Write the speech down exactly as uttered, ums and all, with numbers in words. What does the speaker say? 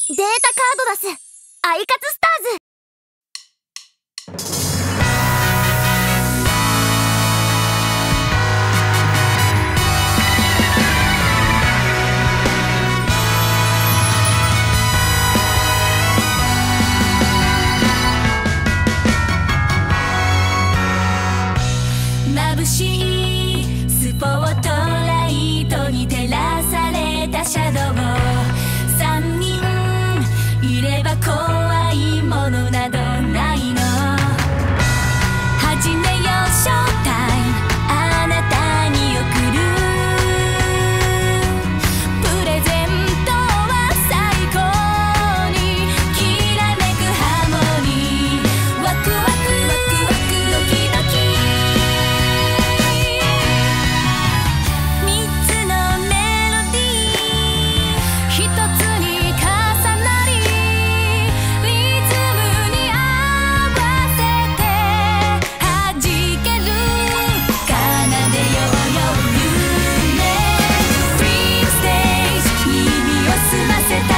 データカード出すアイカツスターズ。 眩しいスポットライトに照らされたシャドウ、三人いれば怖いものなどないの。始めようショータイム、あなたに送るプレゼントは最高にきらめくハモニー、ワクワクワクワクドキドキ、せた